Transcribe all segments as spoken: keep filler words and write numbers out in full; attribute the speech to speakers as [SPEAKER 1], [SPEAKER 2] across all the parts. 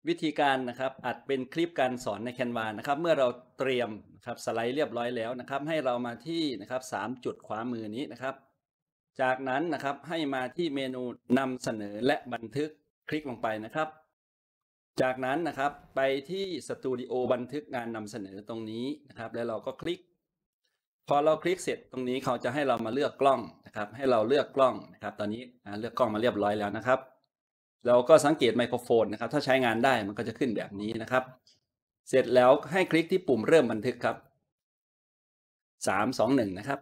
[SPEAKER 1] วิธีการนะครับอัดเป็นคลิปการสอนใน Canva นะครับเมื่อเราเตรียมนะครับสไลด์เรียบร้อยแล้วนะครับให้เรามาที่นะครับสามจุดขวามือนี้นะครับจากนั้นนะครับให้มาที่เมนูนำเสนอและบันทึกคลิกลงไปนะครับจากนั้นนะครับไปที่สตูดิโอบันทึกงานนำเสนอตรงนี้นะครับแล้วเราก็คลิกพอเราคลิกเสร็จตรงนี้เขาจะให้เรามาเลือกกล้องนะครับให้เราเลือกกล้องนะครับตอนนี้เลือกกล้องมาเรียบร้อยแล้วนะครับเราก็สังเกตไมโครโฟนนะครับถ้าใช้งานได้มันก็จะขึ้นแบบนี้นะครับเสร็จแล้วให้คลิกที่ปุ่มเริ่มบันทึกครับสาม สอง หนึ่งนะครับ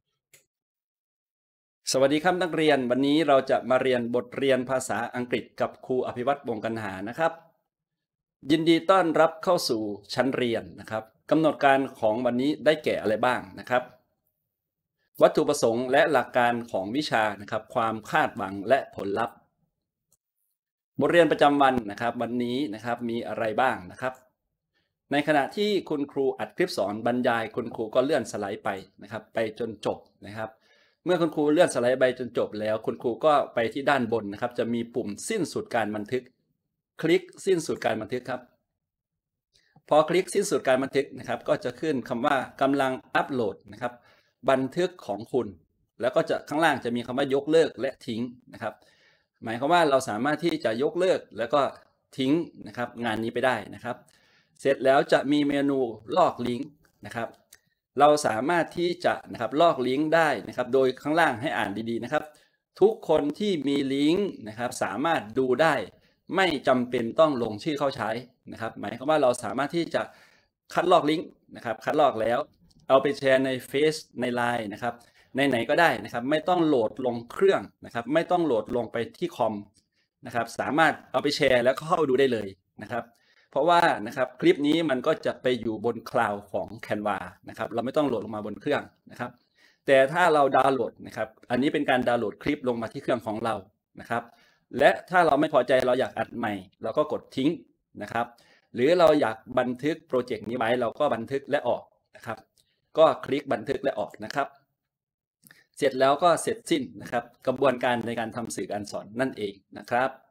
[SPEAKER 1] สวัสดีครับนักเรียนวันนี้เราจะมาเรียนบทเรียนภาษาอังกฤษกับครูอภิวัตรวงศ์กันหานะครับยินดีต้อนรับเข้าสู่ชั้นเรียนนะครับกำหนดการของวันนี้ได้แก่อะไรบ้างนะครับวัตถุประสงค์และหลักการของวิชานะครับความคาดหวังและผลลัพธ์บทเรียนประจำวันนะครับวันนี้นะครับมีอะไรบ้างนะครับในขณะที่คุณครูอัดคลิปสอนบรรยายคุณครูก็เลื่อนสไลด์ไปนะครับไปจนจบนะครับเมื่อคุณครูเลื่อนสไลด์ไปจนจบแล้วคุณครูก็ไปที่ด้านบนนะครับจะมีปุ่มสิ้นสุดการบันทึกคลิกสิ้นสุดการบันทึกครับพอคลิกสิ้นสุดการบันทึกนะครับก็จะขึ้นคำว่ากำลังอัปโหลดนะครับบันทึกของคุณแล้วก็จะข้างล่างจะมีคำว่ายกเลิกและทิ้งนะครับหมายความว่าเราสามารถที่จะยกเลิกแล้วก็ทิ้งนะครับงานนี้ไปได้นะครับเสร็จแล้วจะมีเมนูลอกลิงก์นะครับเราสามารถที่จะนะครับลอกลิงก์ได้นะครับโดยข้างล่างให้อ่านดีๆนะครับทุกคนที่มีลิงก์นะครับสามารถดูได้ไม่จำเป็นต้องลงชื่อเข้าใช้นะครับหมายความว่าเราสามารถที่จะคัดลอกลิงก์นะครับคัดลอกแล้วเอาไปแชร์ในเฟซใน ไลน์ นะครับในไหนก็ได้นะครับไม่ต้องโหลดลงเครื่องนะครับไม่ต้องโหลดลงไปที่คอมนะครับสามารถเอาไปแชร์แล้วก็เข้าดูได้เลยนะครับเพราะว่านะครับคลิปนี้มันก็จะไปอยู่บนคลาวด์ของ Canva นะครับเราไม่ต้องโหลดลงมาบนเครื่องนะครับแต่ถ้าเราดาวน์โหลดนะครับอันนี้เป็นการดาวน์โหลดคลิปลงมาที่เครื่องของเรานะครับและถ้าเราไม่พอใจเราอยากอัดใหม่เราก็กดทิ้งนะครับหรือเราอยากบันทึกโปรเจกต์นี้ไว้เราก็บันทึกและออกนะครับก็คลิกบันทึกและออกนะครับเสร็จแล้วก็เสร็จสิ้นนะครับกระบวนการในการทำสื่อการสอนนั่นเองนะครับ